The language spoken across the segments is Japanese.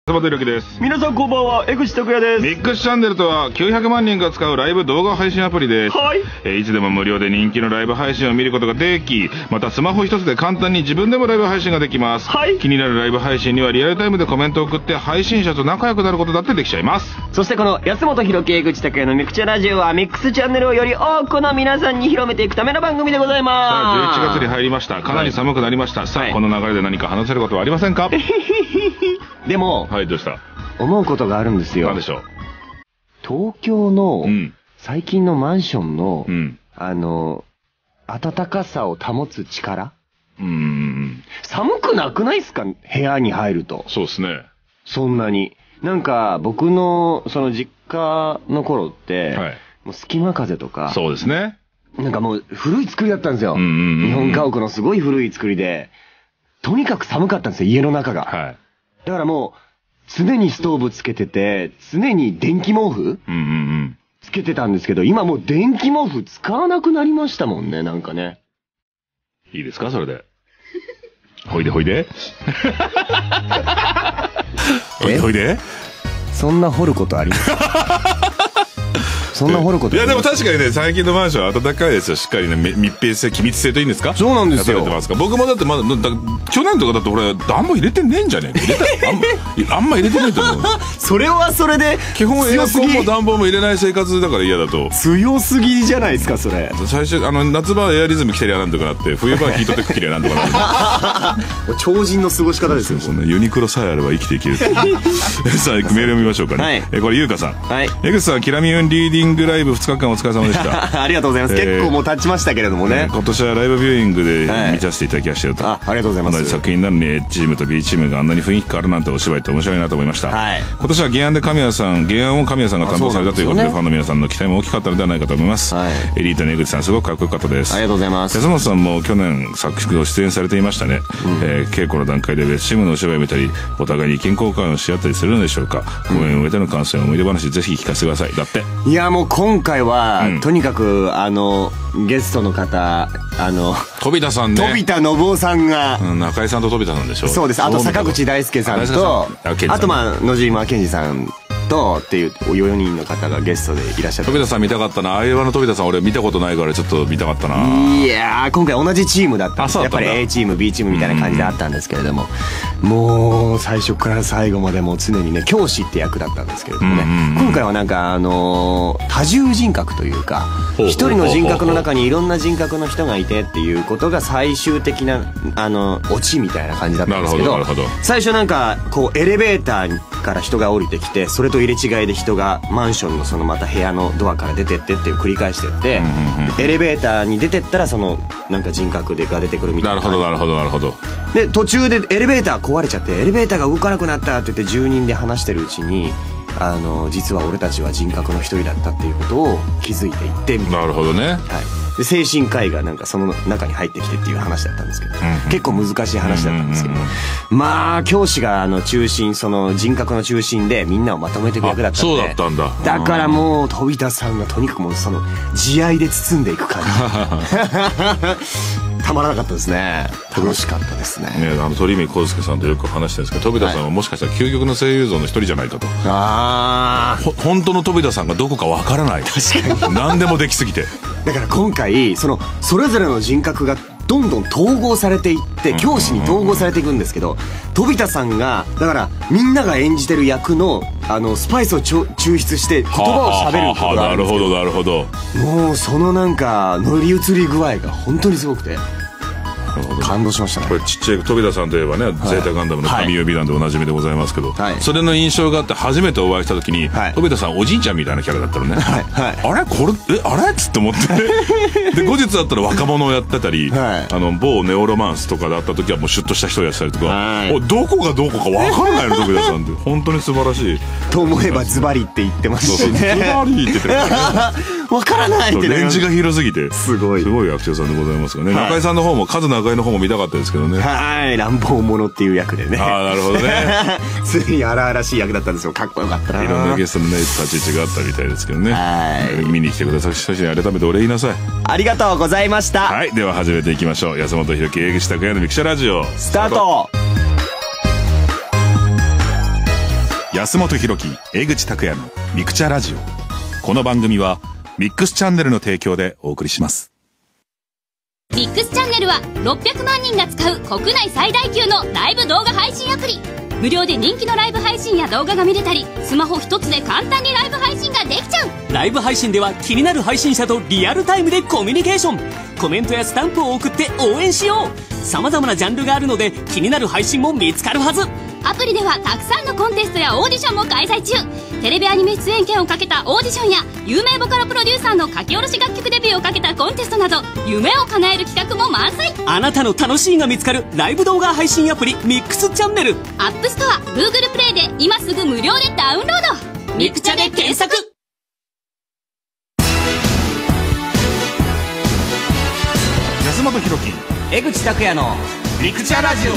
安本裕樹です。 皆さんこんばんは、江口拓也です。 ミックスチャンネルとは900万人が使うライブ動画配信アプリです。 はい。 いつでも無料で人気のライブ配信を見ることができ、またスマホ一つで簡単に自分でもライブ配信ができます。 はい。 気になるライブ配信にはリアルタイムでコメントを送って配信者と仲良くなることだってできちゃいます。 そしてこの安本裕樹江口拓也のミクチャラジオはミックスチャンネルをより多くの皆さんに広めていくための番組でございます。 さあ11月に入りました。かなり寒くなりました。はい、さあ、この流れで何か話せることはありませんか？ でも、 はい、どうした？ 思うことがあるんですよ。 何でしょう？ 東京の、最近のマンションの、暖かさを保つ力？寒くなくないっすか？部屋に入ると。 そうですね。 そんなに。なんか、僕の、その実家の頃って、はい、もう隙間風とか。 そうですね。 なんかもう古い作りだったんですよ。日本家屋のすごい古い作りで、とにかく寒かったんですよ、家の中が。はい。だからもう、常にストーブつけてて、常に電気毛布つけてたんですけど、今もう電気毛布使わなくなりましたもんね、なんかね。 いいですか、それで。ほいでほいで。ほいでほいで。 そんな掘ることありますそんな掘ることいやでも確かにね、最近のマンションは暖かいですよ。しっかりね、密閉性、気密性といいんですか？ そうなんですよ。 僕もだってまだ、去年とかだって俺、暖房入れてねえんじゃねえか。あんま入れてないと思う。 それはそれで、 基本エアコンも暖房も入れない生活だから嫌だと。 強すぎじゃないですか、それ。 最初、夏場はエアリズム着てりゃなんとかなって、冬場はヒートテック着てりゃなんとかなる。超人の過ごし方ですよ。 そんなユニクロさえあれば生きていける。さあ、メールを見ましょうかね。これ、ゆうかさん。はい。江口さん、キラミウンリーディングライブ2日間お疲れ様でした。 ありがとうございます。結構もう経ちましたけれどもね。 今年はライブビューイングで見させていただきましたよと。 ありがとうございます。 同じ作品なのに A チームと B チームがあんなに雰囲気変わるなんてお芝居って面白いなと思いました。はい。今年は原案を神谷さんが担当されたということで、ファンの皆さんの期待も大きかったのではないかと思います。はい。エリートの江口さん、すごくかっこよかったです。 ありがとうございます。 安本さんも去年作詞を出演されていましたね。稽古の段階で別チームのお芝居を見たり、お互いに意見交換をし合ったりするのでしょうか。公演を終えての感想や思い出話、ぜひ聞かせてください。だって。 いや、もう今回は、とにかく、ゲストの方、 飛田さんね。 飛田信夫さんが。 中井さんと飛田さんでしょ。 そうです。あと坂口大輔さんと、あと野島健二さんと、っていう4人の方がゲストでいらっしゃって。 飛田さん見たかったな。相葉の飛田さん俺見たことないからちょっと見たかったな。 いやー、今回同じチームだったんです。やっぱり A チーム、B チームみたいな感じであったんですけれども、もう最初から最後までもう常にね、教師って役だったんですけれどもね、今回はなんか多重人格というか、一人の人格の中にいろんな人格の人がいてっていうことが最終的な、オチみたいな感じだったんですけど、最初なんか、こうエレベーターから人が降りてきて、それと入れ違いで人がマンションのそのまた部屋のドアから出てってっていう繰り返してって、エレベーターに出てったらそのなんか人格が出てくるみたいな。 なるほど。 で、途中でエレベーター壊れちゃって、エレベーターが動かなくなったって言って住人で話してるうちに、実は俺たちは人格の一人だったっていうことを気づいていってみたいな。 なるほどね。はい。 で、精神科医がなんかその中に入ってきてっていう話だったんですけど、結構難しい話だったんですけど、まあ、教師が中心、その人格の中心でみんなをまとめていく役だったんで。 そうだったんだ。 だからもう、飛田さんがとにかくもうその、慈愛で包んでいく感じ。たまらなかったですね。楽しかったですね。 鳥海浩介さんとよく話してるんですけど、飛田さんはもしかしたら究極の声優像の一人じゃないかと。本当の飛田さんがどこかわからない。確かに。何でもできすぎて。 だから今回、それぞれの人格がどんどん統合されていって、教師に統合されていくんですけど、飛田さんが、だからみんなが演じてる役の、スパイスを抽出して言葉を喋ることがあるんですけど。 なるほど。 もうそのなんか、乗り移り具合が本当にすごくて。感動しましたね。 これちっちゃい飛田さんといえばね、ゼータガンダムの神呼びなんでおなじみでございますけど、それの印象があって初めてお会いした時に、飛田さんおじいちゃんみたいなキャラだったのね。あれこれあれっつって思ってで後日会ったら若者をやってたり、某ネオロマンスとかで会った時はもうシュッとした人をやってたりとか、どこがどこか分からないの飛田さんって本当に素晴らしいと思えばズバリって言ってますしね。 ズバリって言ってる分からないってレンジが広すぎてすごい役者さんでございますがね。中井さんの方も中井の方も見たかったですけどね。 はい、乱暴者っていう役でね。 なるほどね。 ついに荒々しい役だったんですよ。かっこよかったな。 いろんなゲストのね立ち位置があったみたいですけどね。見に来てくださった人に改めてお礼言いなさい。 ありがとうございました。 はい、では始めていきましょう。安本裕樹、江口拓也のミクシャラジオスタート。 安本博樹、江口拓也のミクチャラジオ。この番組はミックスチャンネルの提供でお送りします。 ミックスチャンネルは600万人が使う国内最大級のライブ動画配信アプリ。無料で人気のライブ配信や動画が見れたり、スマホ一つで簡単にライブ配信ができちゃう。 ライブ配信では気になる配信者とリアルタイムでコミュニケーション。コメントやスタンプを送って応援しよう。様々なジャンルがあるので気になる配信も見つかるはず。 アプリではたくさんのコンテストやオーディションも開催中。テレビアニメ出演権をかけたオーディションや有名ボカロプロデューサーの書き下ろし楽曲デビューをかけたコンテストなど、夢を叶える企画も満載。 あなたの楽しいが見つかるライブ動画配信アプリミックスチャンネル。 アップストア、Google プレイで今すぐ無料でダウンロード。ミクチャで検索。 安本博樹、 江口拓也のミクチャラジオ。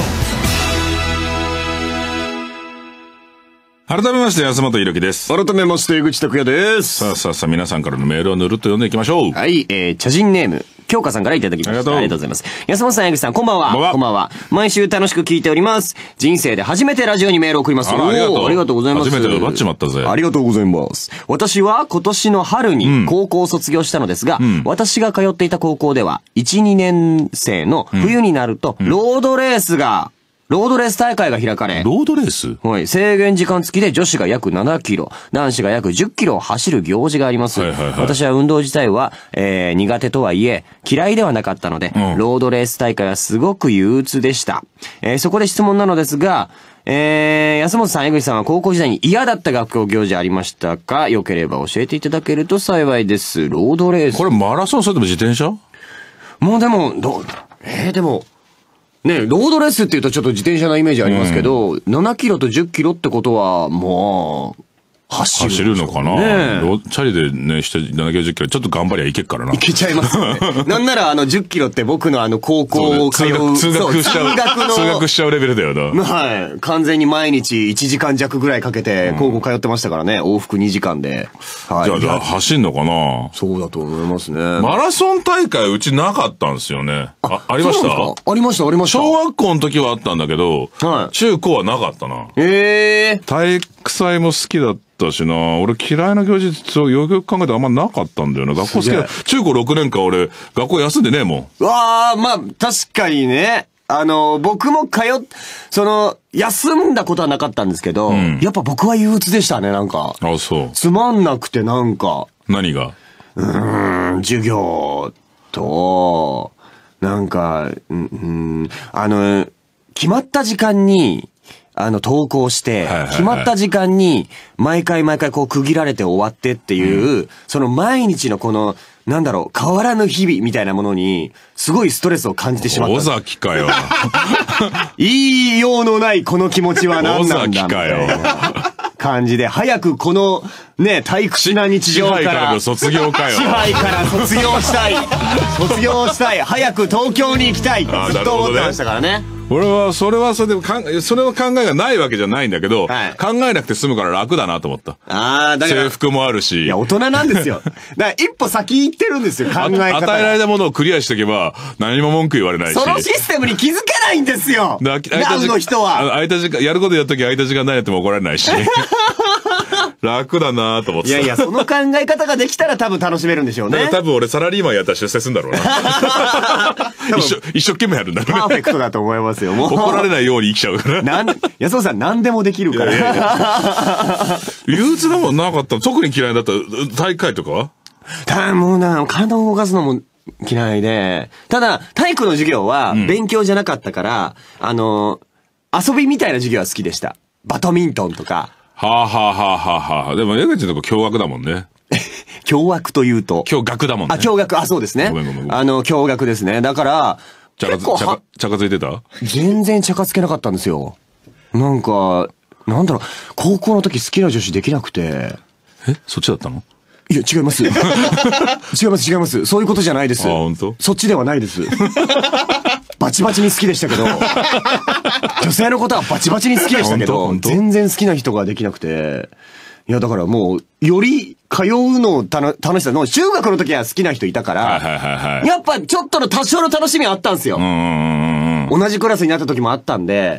改めまして安本博樹です。 改めまして江口拓也です。 さあ皆さんからのメールをぬるっと読んでいきましょう。 はい、茶人ネーム京香さんからいただきました。ありがとうございます。安本さん、江口さん、こんばんは。こんばんは。毎週楽しく聞いております。人生で初めてラジオにメールを送ります。 ありがとう。 ありがとうございます。 初めて奪っちまったぜ。 ありがとうございます。私は今年の春に高校を卒業したのですが、私が通っていた高校では、1、2年生の冬になると、ロードレース大会が開かれ。 ロードレース？ はい。制限時間付きで女子が約7キロ、男子が約10キロを走る行事があります。私は運動自体は、苦手とはいえ、嫌いではなかったので、ロードレース大会はすごく憂鬱でした。そこで質問なのですが、安本さん、江口さんは高校時代に嫌だった学校行事ありましたか？よければ教えていただけると幸いです。ロードレース。 これマラソン、それとも自転車？ もうでも、でも、ね、ロードレースって言うとちょっと自転車のイメージありますけど、7キロと10キロってことは、もう、 走るのかな、チャリでね、して7キロ10キロ、ちょっと頑張りゃいけっからな。 いけちゃいますよね。なんなら10キロって僕の高校を通う。 通学しちゃうレベルだよな。 はい。完全に毎日1時間弱ぐらいかけて高校通ってましたからね。往復2時間で。 はい。じゃあ走んのかな？ そうだと思いますね。 マラソン大会うちなかったんですよね。ありました？ ありました。 小学校の時はあったんだけど、中高はなかったな。体育祭も好きだったしな。俺嫌いな行事よくよく考えてあんまなかったんだよな。学校好きだ。中高6年間俺学校休んでねえもん。 まあ確かにね。僕も休んだことはなかったんですけど、やっぱ僕は憂鬱でしたね、なんか。 あ、そう。 つまんなくてなんか。 何が？ 授業と、なんか、決まった時間に、登校して、決まった時間に、毎回こう区切られて終わってっていう、その毎日のこの、変わらぬ日々みたいなものに、すごいストレスを感じてしまった。 尾崎かよ。 言いようのないこの気持ちは何なんだみたいな感じで、早くこの、ね、退屈な日常から。 支配からの卒業かよ。 支配から卒業したい。卒業したい。早く東京に行きたい。ずっと思ってましたからね。 俺は、それはそれで、それの考えがないわけじゃないんだけど、考えなくて済むから楽だなと思った。だから。制服もあるし。 いや、大人なんですよ。だから一歩先行ってるんですよ、考え方。 与えられたものをクリアしておけば、何も文句言われないし。 そのシステムに気づけないんですよ。何の人は。 空いた時間、やることやるとき空いた時間ないやっても怒られないし。楽だなと思って。 いや、その考え方ができたら多分楽しめるんでしょうね。 多分俺サラリーマンやったら出世するんだろうな。一生懸命やるんだろうね。 パーフェクトだと思いますよ、もう。 怒られないように生きちゃうから。 安尾さん何でもできるから。 憂鬱なもんなかった。特に嫌いだった体育会とかは？ もう体を動かすのも嫌いで。ただ、体育の授業は勉強じゃなかったから、遊びみたいな授業は好きでした。バドミントンとか。 でも江口のとこ共学だもんね。 共学というと。 共学だもんね。 共学、そうですね。共学ですね。だから、 チャカついてた？ 全然チャカつけなかったんですよ。高校の時好きな女子できなくて。 そっちだったの？ いや、違います。違います。そういうことじゃないです。 本当？ そっちではないです。バチバチに好きでしたけど、女性のことはバチバチに好きでしたけど、全然好きな人ができなくて、いやだからもう、より通うの楽しさの、中学の時は好きな人いたから、やっぱちょっとの多少の楽しみはあったんですよ。同じクラスになった時もあったんで、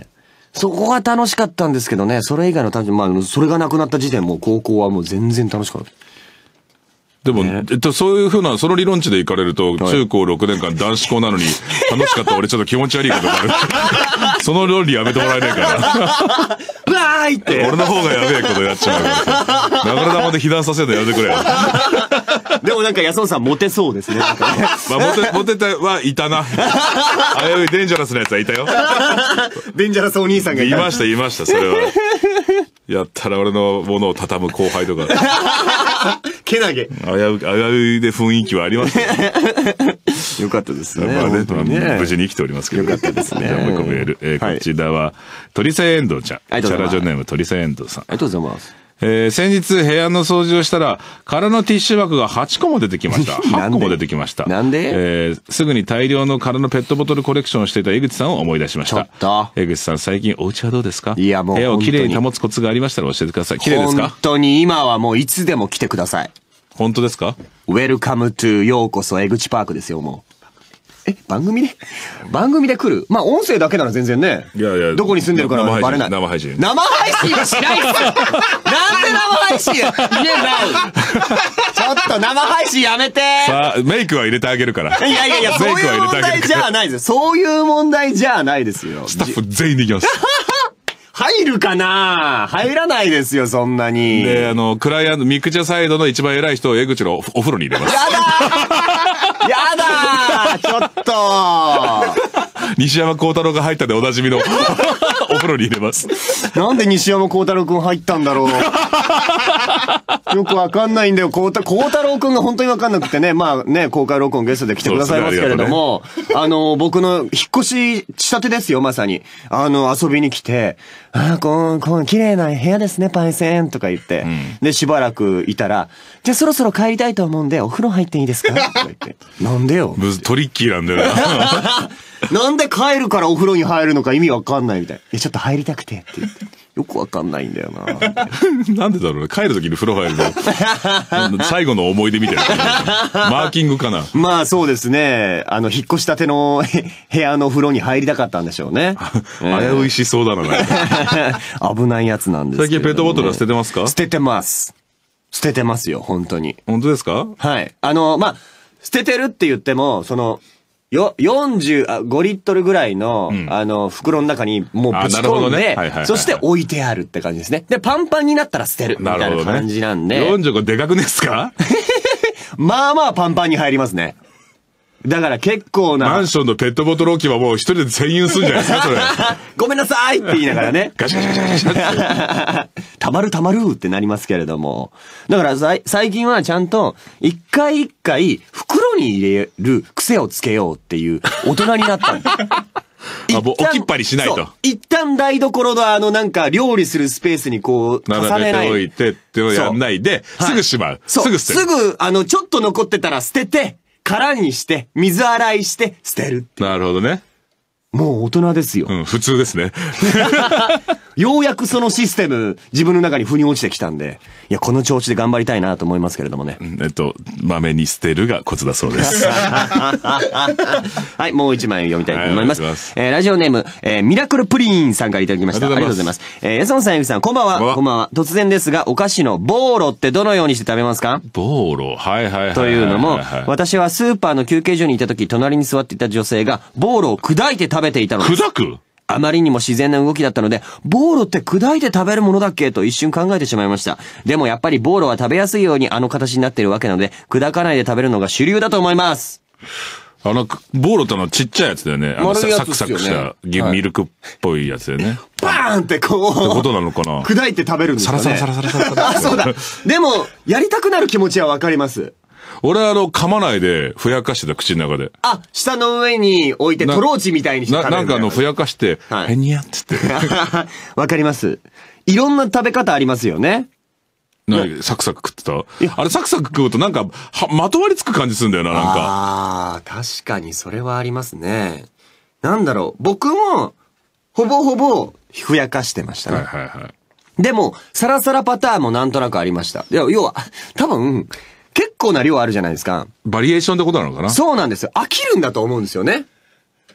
そこが楽しかったんですけどね、それ以外の単純、まあ、それがなくなった時点、もう高校はもう全然楽しかった。 でも、そういうふうな、その理論値でいかれると、中高6年間男子校なのに、楽しかった俺ちょっと気持ち悪いことがある。その論理やめてもらえないから。 うわーいって。 俺の方がやべえことやっちゃうから。流れ玉で被弾させるのやめてくれよ。 でもなんか安尾さんモテそうですね。まあ、モテたはいたな。あれデンジャラスなやつはいたよ。 デンジャラスお兄さんがいました、それは。やったら俺のものを畳む後輩とか。 けなげ。 危うで雰囲気はありますね。 よかったですね。 まあね、無事に生きておりますけど。 よかったですね。 じゃあもう一個メール。こちらは、鳥瀬遠藤ちゃん。チャラジオネーム鳥瀬遠藤さん。 ありがとうございます。 先日部屋の掃除をしたら空のティッシュ箱が8個も出てきました。8個も出てきました。 なんですぐに大量の空のペットボトルコレクションをしていた江口さんを思い出しました。江口さん最近お家はどうですか？ いやもう部屋をきれいに保つコツがありましたら教えてください。きれいですか？ 本当に今はもういつでも来てください。 本当ですか？ ウェルカムトゥようこそ江口パークですよ、もう。番組で来る？まあ、音声だけなら全然ね。 いやいや。 どこに住んでるからバレない。 生配信。 生配信はしないっすよ。なんで生配信言えないちょっと生配信やめて。 さあ、メイクは入れてあげるから。 いや、そういう問題じゃないです。そういう問題じゃないですよ。 スタッフ全員できます。 入るかな？入らないですよ、そんなに。 で、クライアント、ミクチャサイドの一番偉い人を江口のお風呂に入れます。 やだーちょっと西山幸太郎が入ったでおなじみのお風呂に入れます。 なんで西山幸太郎くん入ったんだろうよくわかんないんだよ。幸太郎くんが本当にわかんなくてね。まあね、公開録音ゲストで来てくださいますけれども、僕の引っ越ししたてですよ、まさに。遊びに来て、綺麗な部屋ですね、パイセンとか言って。で、しばらくいたら、じゃあそろそろ帰りたいと思うんで、お風呂入っていいですかとか言って。なんでよ。 トリッキーなんだよな。 なんで帰るからお風呂に入るのか意味わかんないみたい。いや、ちょっと入りたくてって言って。よくわかんないんだよな。 なんでだろうね。帰るときに風呂入るの。最後の思い出みたいな。マーキングかな。 まあそうですね。引っ越したての部屋の風呂に入りたかったんでしょうね。 危ういしそうだな。 危ないやつなんですけど、ね。 最近ペットボトルは捨ててますか？ 捨ててます。捨ててますよ、本当に。 本当ですか？ はい。まあ、捨ててるって言っても、45リットルぐらいの、袋の中にもうぶち込んで、そして置いてあるって感じですね。で、パンパンになったら捨てる。みたいな感じなんで。 45でかくですか？ まあまあパンパンに入りますね。だから結構な。 マンションのペットボトル置き場もう一人で占有するんじゃないですか、それ。 ごめんなさいって言いながらね。 ガシャガシャガシャガシャ。 たまるってなりますけれども。だから最近はちゃんと一回一回袋に入れる癖をつけようっていう大人になったんです。 置きっぱにしないと。 一旦台所のなんか料理するスペースにこう、重ねない。 並べておいてっていうのをやんないで、すぐしまう。すぐ捨てる。 すぐ、ちょっと残ってたら捨てて、空にして、水洗いして、捨てるって。 なるほどね。 もう大人ですよ。 普通ですね。 ようやくそのシステム、自分の中に腑に落ちてきたんで、いや、この調子で頑張りたいなと思いますけれどもね。 まめに捨てるがコツだそうです。 はい、もう一枚読みたいと思います。ラジオネーム、ミラクルプリンさんからいただきました。ありがとうございます。安本さん、ゆきさん、こんばんは。こんばんは。突然ですが、お菓子のボーロってどのようにして食べますか？ ボーロ、はい。 というのも、私はスーパーの休憩所にいた時、隣に座っていた女性が、ボーロを砕いて食べていたのです。 砕く？ あまりにも自然な動きだったので、ボーロって砕いて食べるものだっけと一瞬考えてしまいました。でもやっぱりボーロは食べやすいように形になっているわけなので、砕かないで食べるのが主流だと思います。 ボーロってちっちゃいやつだよね。サクサクしたミルクっぽいやつだよね。 バーンってこう。 ってことなのかな？ 砕いて食べるんですかね。 サラ。 あ、そうだ。でも、やりたくなる気持ちはわかります。 俺噛まないで、ふやかしてた口の中で。 あ、下の上に置いてトローチみたいにして食べる。 なんかふやかして、へにゃっつって。 わかります。いろんな食べ方ありますよね。 サクサク食ってた？あれサクサク食うとなんか、まとわりつく感じするんだよな、なんか。 ああ、確かにそれはありますね。なんだろう、僕も、ほぼ、ふやかしてましたね。でも、サラサラパターンもなんとなくありました。要は、多分、結構な量あるじゃないですか。 バリエーションってことなのかな？ そうなんですよ。飽きるんだと思うんですよね。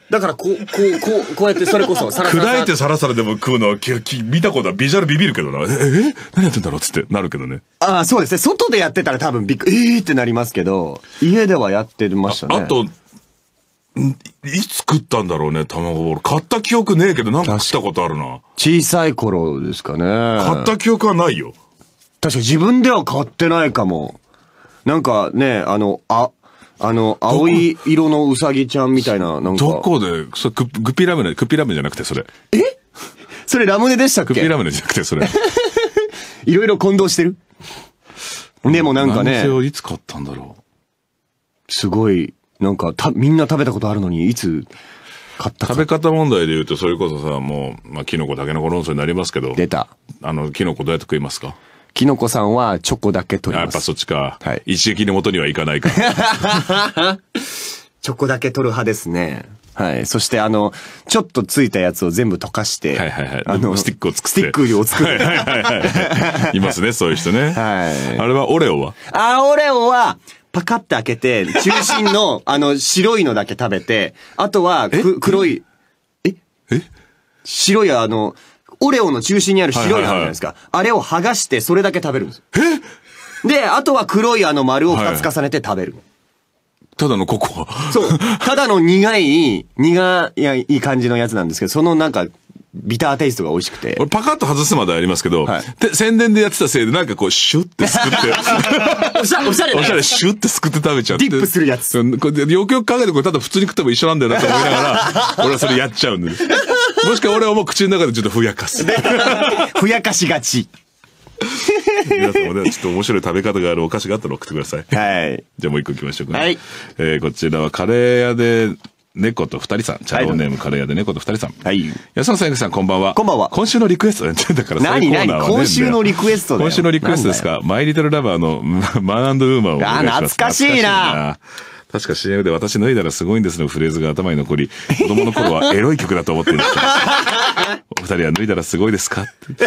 だからこうやってそれこそサラサラ。 砕いてサラサラでも食うのは見たことはビジュアルビビるけどな。何やってんだろうっつってなるけどね。 ああ、そうですね。外でやってたら多分びっくり、ってなりますけど、家ではやってましたね。 あと、いつ食ったんだろうね、卵ボール。買った記憶ねえけど、なんか食ったことあるな。 小さい頃ですかね。 買った記憶はないよ。 確か自分では買ってないかも。なんかね、青い色のうさぎちゃんみたいな、なんか。 どこで、それグッピーラムネじゃなくて、それ。 それラムネでしたっけ？ グッピーラムネじゃなくて、それ。 いろいろ混同してる。でもなんかね。 ラムネをいつ買ったんだろう。すごい、なんか、みんな食べたことあるのに、いつ買ったか。 食べ方問題で言うと、それこそさ、もう、キノコ、タケノコ論争になりますけど。 出た。 キノコどうやって食いますか？ キノコさんはチョコだけ取ります。 やっぱそっちか。 はい。 一撃の元にはいかないか。 チョコだけ取る派ですね。はい。そしてちょっとついたやつを全部溶かして、 はいはいはい。スティックを作って。 スティックを作って。 はいはいはい。いますね、そういう人ね。 はい。 あれはオレオは？ オレオは、パカって開けて、中心の、白いのだけ食べて、あとは、黒い、白いオレオの中心にある白いのあるじゃないですか。あれを剥がして、それだけ食べるんですよ。で、あとは黒い丸を2つ重ねて食べる。 ただのココア。 そう。ただの苦い感じのやつなんですけど、そのなんか、ビターテイストが美味しくて。 俺パカッと外すまでありますけど、宣伝でやってたせいでなんかこうシュッてすくって。 おしゃれシュッてすくって食べちゃって。 ディップするやつ。 よくよく考えてこれただ普通に食っても一緒なんだよなと思いながら、俺はそれやっちゃうんで。もしくは俺はもう口の中でちょっとふやかす。 ふやかしがち。 皆さんもね、ちょっと面白い食べ方があるお菓子があったら送ってください。 はい。 じゃあもう一個行きましょうか。 はい。 こちらはカレー屋で、猫と二人さん。チャローネームカレー屋で猫と二人さん。 はい。 安野さん、さん、こんばんは。 こんばんは。 今週のリクエストだから何今週のリクエストだよ。 今週のリクエストですか？マイリトルラバーのマン&ウーマンをお願いします。 懐かしいな。 確か CM で私脱いだらすごいんですのフレーズが頭に残り、子供の頃はエロい曲だと思っていました。お二人は脱いだらすごいですかって。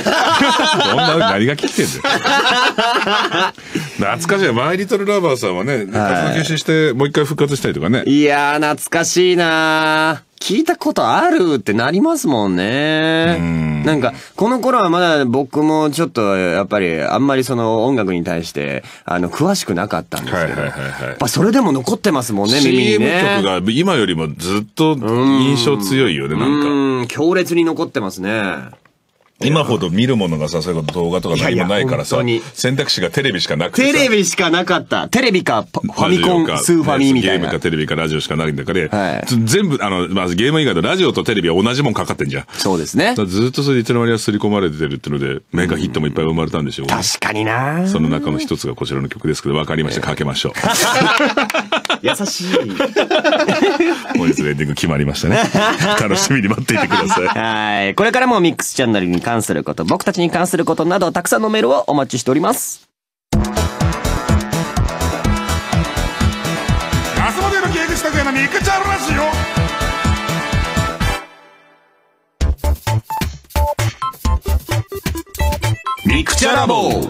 そんな何が聞いてんだよ。懐かしい。マイリトルラバーさんはね、活動休止してもう一回復活したりとかね。 いやー、懐かしいなー。聞いたことあるってなりますもんね。なんか、この頃はまだ僕もちょっと、やっぱり、あんまりその音楽に対して、詳しくなかったんですけど。やっぱそれでも残ってますもんね、耳にね。 CM 曲が今よりもずっと印象強いよね、なんか。 強烈に残ってますね。 今ほど見るものがさ、そういう動画とか何もないからさ、選択肢がテレビしかなくて。 テレビしかなかった。テレビか、ファミコン、スーファミみたいな。 ゲームかテレビかラジオしかないんだから、全部、まずゲーム以外でラジオとテレビは同じもんかかってんじゃん。 そうですね。 ずっとそれいつの間にか刷り込まれてるってので、メガヒットもいっぱい生まれたんでしょう。 確かにな。 その中の一つがこちらの曲ですけど、わかりました。かけましょう。 優しい。 本日のエンディング決まりましたね。楽しみに待っていてください。 はい。これからもミックスチャンネルに関すること、僕たちに関することなど、たくさんのメールをお待ちしております。 ガスモデル芸術拓也のミクチャラジオ。ミクチャラボ。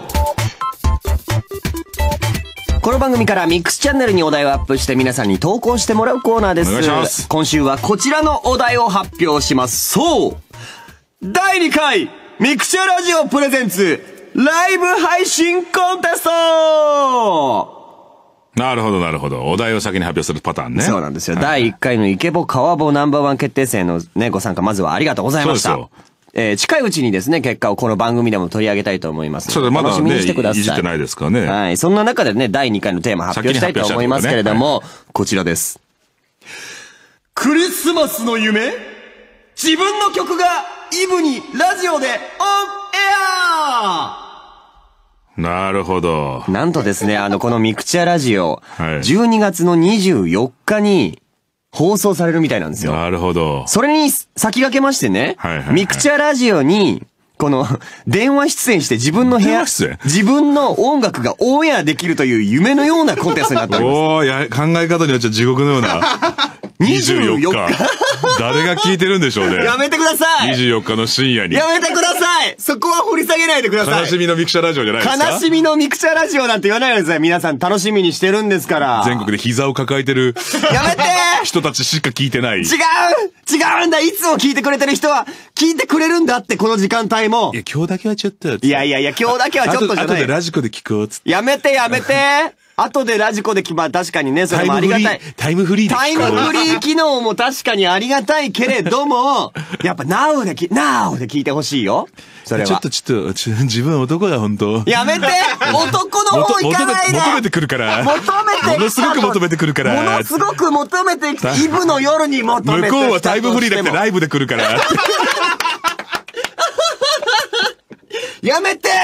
この番組からミックスチャンネルにお題をアップして皆さんに投稿してもらうコーナーです。 お願いします。 今週はこちらのお題を発表します。そう、第2回ミクチャラジオプレゼンツライブ配信コンテスト。 なるほどなるほど。お題を先に発表するパターンね。 そうなんですよ。第1回のイケボ川ボナンバーワン決定戦のね、ご参加まずはありがとうございました。近いうちにですね、結果をこの番組でも取り上げたいと思います。 そうだ、まだね、いじってないですからね。 はい。そんな中でね、第2回のテーマ発表したいと思いますけれども、こちらです。クリスマスの夢？自分の曲がイブにラジオでオンエア！ なるほど。 なんとですね、このミクチャラジオ、12月の24日に、放送されるみたいなんですよ。 なるほど。 それに先駆けましてね、ミクチャラジオに、この、電話出演して自分の部屋、自分の音楽がオンエアできるという夢のようなコンテストになっております。 考え方によっちゃ地獄のような。 24日。誰が聞いてるんでしょうね。 やめてください。 24日の深夜に。 やめてください。そこは掘り下げないでください。 悲しみのミクチャラジオじゃないですか。 悲しみのミクチャラジオなんて言わないでください。皆さん楽しみにしてるんですから。 全国で膝を抱えてる。 やめて人たちしか聞いてない。違うんだ。いつも聞いてくれてる人は聞いてくれるんだって、この時間帯も。 いや、今日だけはちょっと。 いや、今日だけはちょっとじゃない。 後でラジコで聞こうっつって。 やめて。後でラジコで確かにね、それもありがたい。 タイムフリーで聞こう。 タイムフリー機能も確かにありがたいけれども、やっぱ Now で聞いてほしいよ。それは。 ちょっと、自分男だ、本当。 やめて男の方行かないで求めてくるから。ものすごく求めてくるから。 ものすごく求めてきて、イブの夜に求めて。 向こうはタイムフリーだってライブで来るから。 やめて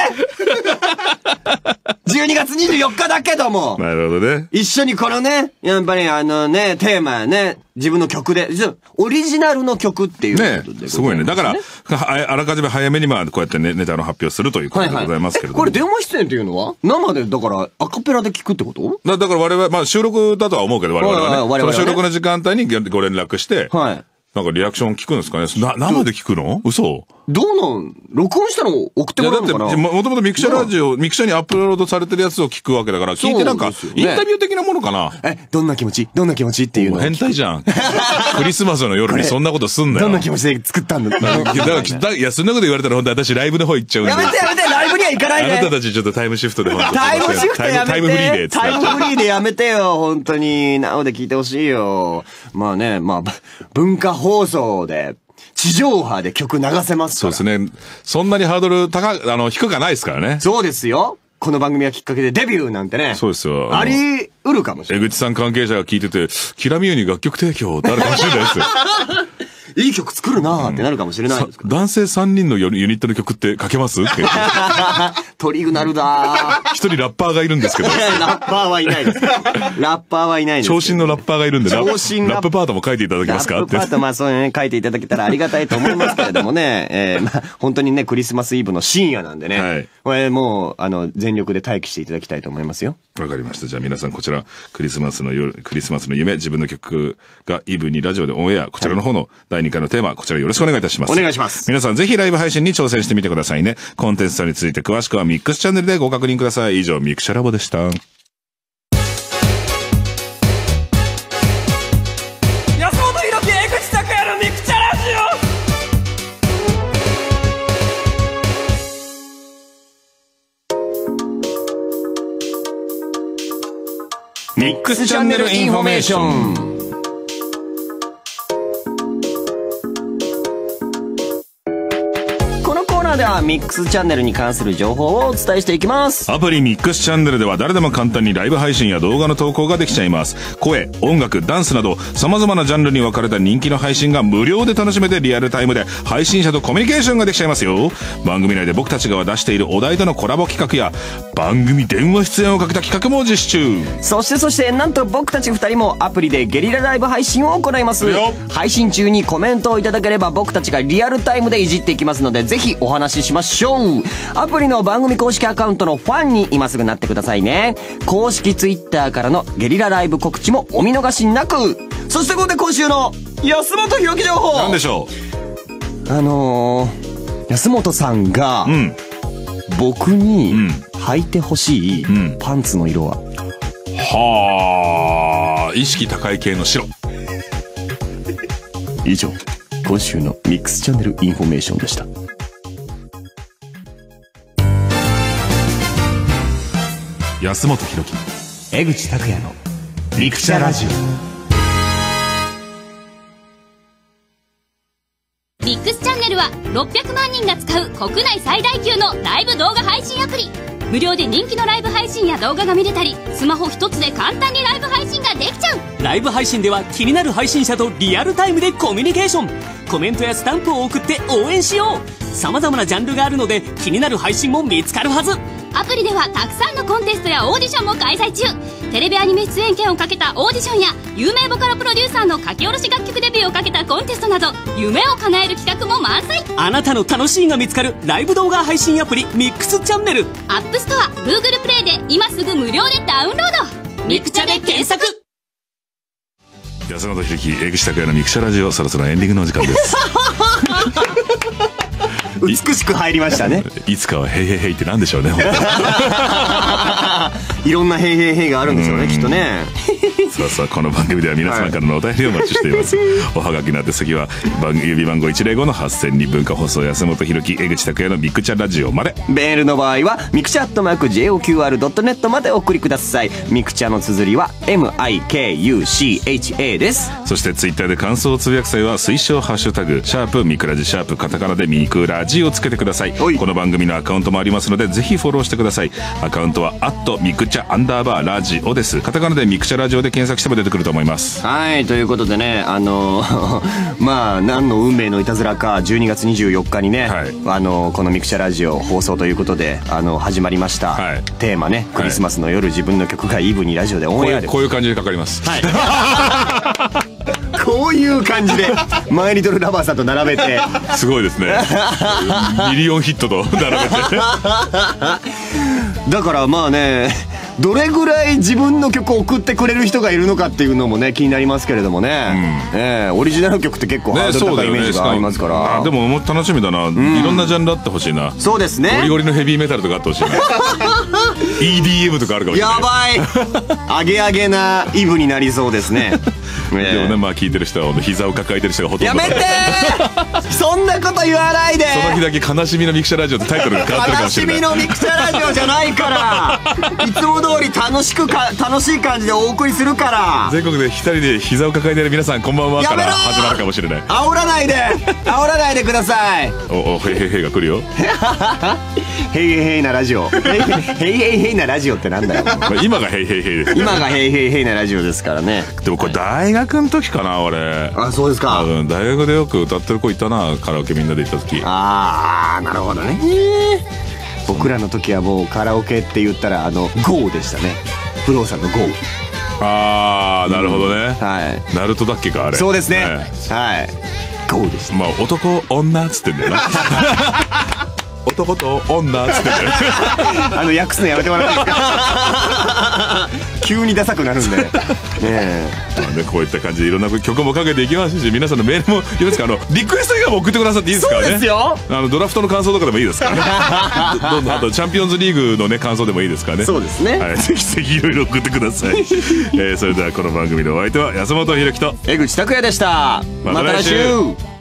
12月24日だけども。 なるほどね。 一緒にこのね、やっぱりテーマね、自分の曲で、オリジナルの曲っていうことで、 ね。すごいね。だから、あらかじめ早めにこうやってネタの発表するということでございますけれども。 これ電話出演っていうのは生で、だからアカペラで聞くってこと？ だから我々、収録だとは思うけど、我々はね。その収録の時間帯にご連絡して、なんかリアクション聞くんですかね。生で聞くの？嘘？ どうなん録音したの送ってもらうのかな？ だって、もともとミクチャラジオ、ミクチャにアップロードされてるやつを聞くわけだから、聞いてなんか、インタビュー的なものかな？ どんな気持ちっていうの？ 変態じゃん。クリスマスの夜にそんなことすんなよ。 どんな気持ちで作ったんだ？ いや、そんなこと言われたら本当私ライブの方行っちゃうんで。 やめてライブには行かないで。 あなたたちちょっとタイムシフトで本当に。 タイムシフトやめて。 タイムフリーで。 タイムフリーでやめてよ、本当に。なので聞いてほしいよ。まあね、文化放送で、地上波で曲流せますから。 そうですね。そんなにハードル低くないですからね。 そうですよ。この番組がきっかけでデビューなんてね。 そうですよ。 あり得るかもしれない。 江口さん関係者が聞いてて、キラミユに楽曲提供ってあるかもしれないですよ。 いい曲作るなーってなるかもしれないですから。 男性3人のユニットの曲って書けますって。 トリグナルだー。 一人ラッパーがいるんですけど。 ラッパーはいないです。 長身のラッパーがいるんで、ラップパートも書いていただけますかって。 ラップパート、そういうね、書いていただけたらありがたいと思いますけれどもね。本当にね、クリスマスイブの深夜なんでね。これもう、全力で待機していただきたいと思いますよ。 わかりました。じゃあ皆さんこちら、クリスマスの夢、自分の曲がイブにラジオでオンエア、こちらの方の第2回のテーマ、こちらよろしくお願いいたします。 お願いします。 皆さんぜひライブ配信に挑戦してみてくださいね。コンテンツについて詳しくはミックスチャンネルでご確認ください。以上、ミクシャラボでした。 安本博樹、江口拓也のミクチャラジオ。ミックスチャンネルインフォメーション。ではミックスチャンネルに関する情報をお伝えしていきます。 アプリミックスチャンネルでは誰でも簡単にライブ配信や動画の投稿ができちゃいます。声、音楽、ダンスなど様々なジャンルに分かれた人気の配信が無料で楽しめてリアルタイムで配信者とコミュニケーションができちゃいますよ。番組内で僕たちが出しているお題とのコラボ企画や番組電話出演をかけた企画も実施中。 そしてなんと僕たち2人もアプリでゲリラライブ配信を行います。配信中にコメントをいただければ僕たちがリアルタイムでいじっていきますので、ぜひお話しましょう。アプリの番組公式アカウントのファンに今すぐなってくださいね。公式ツイッターからのゲリラライブ告知もお見逃しなく。そしてここで今週の安本博樹情報。 何でしょう。安本さんが、僕に履いてほしいパンツの色は、 はあ、意識高い系の白。 以上、今週のミックスチャンネルインフォメーションでした。 安本博樹、 江口拓也のミクチャラジオ。 ミックスチャンネルは600万人が使う国内最大級のライブ動画配信アプリ。無料で人気のライブ配信や動画が見れたり、スマホ一つで簡単にライブ配信ができちゃう。 ライブ配信では気になる配信者とリアルタイムでコミュニケーション。コメントやスタンプを送って応援しよう。様々なジャンルがあるので気になる配信も見つかるはず。 アプリではたくさんのコンテストやオーディションも開催中。テレビアニメ出演権をかけたオーディションや有名ボカロプロデューサーの書き下ろし楽曲デビューをかけたコンテストなど、夢を叶える企画も満載。 あなたの楽しいが見つかるライブ動画配信アプリミックスチャンネル。 アップストア、Google プレイで今すぐ無料でダウンロード。ミクチャで検索。 安本秀樹、江口拓也のミクシャラジオ、そろそろエンディングのお時間です美しく入りましたね。 いつかはヘイヘイヘイってなんでしょうねいろんなヘイヘイヘイがあるんでしょうね、きっとね。 さあさあ、この番組では皆様からのお便りをお待ちしています、おはがきの宛先は郵便番号 105-8000 に文化放送安本博樹江口拓也のミクチャラジオまで。 メールの場合はミクチャ@JOQR.net までお送りください。ミクチャの綴りは MIKUCHA です。 そしてツイッターで感想をつぶやく際は推奨ハッシュタグ#ミクラジ#カタカナでミクラジをつけてください。この番組のアカウントもありますのでぜひフォローしてください。アカウントはミクチャ_ラジオです。カタカナでミクチャラジオで検索しても出てくると思います。 はい、ということでね、まあ何の運命のいたずらか12月24日にね、はい、このミクチャラジオ放送ということで始まりました、はい、テーマね、クリスマスの夜自分の曲がイブにラジオでオンエアでこういう感じでかかります。はいこういう感じでマイリトルラバーさんと並べてすごいですねミリオンヒットと並べてだからまあね、どれぐらい自分の曲を送ってくれる人がいるのかっていうのもね気になりますけれどもね、オリジナル曲って結構ハードル高いイメージがありますから、 でも楽しみだな、いろんなジャンルあってほしいな。 そうですね、 ゴリゴリのヘビーメタルとかあってほしいなEDM とかあるかもしれない。 やばいアゲアゲなイブになりそうですねでもね、まあ聞いてる人は膝を抱えてる人がほとんど。 やめてそんなこと言わないで。 その日だけ悲しみのミクシャラジオってタイトルが変わってるかもしれない。 悲しみのミクシャラジオじゃないからいつも通り楽しい感じでお送りするから。 全国で一人で膝を抱えている皆さんこんばんはから始まるかもしれない。 煽らないでください。 おヘイヘイヘイが来るよヘイヘイヘイなラジオヘイヘイヘイなラジオってなんだよ今がヘイヘイヘイです。 今がヘイヘイヘイなラジオですからね。 でもこれ大学の時かな、俺。 あ、そうですか。 大学でよく歌ってる子いたな、カラオケみんなで行った時。 ああ、なるほどね。僕らの時はもうカラオケって言ったらGO でしたね。不動産の GO。 ああ、なるほどね。 はい。 ナルトだっけかあれ。 そうですね。はい。GO でした。 まあ男女っつってんだよな男と女っつってんだよ訳すのやめてもらっていいですか急にダサくなるんでねえ。 まあね、こういった感じでいろんな曲もかけていきますし、皆さんのメールもよろしくリクエスト以外も送ってくださっていいですからね。 そうですよ。 ドラフトの感想とかでもいいですからねどんどんあとチャンピオンズリーグのね感想でもいいですからね。 そうですね、 はい、ぜひぜひいろいろ送ってくださいそれではこの番組のお相手は安本博樹と江口拓也でした。また来週。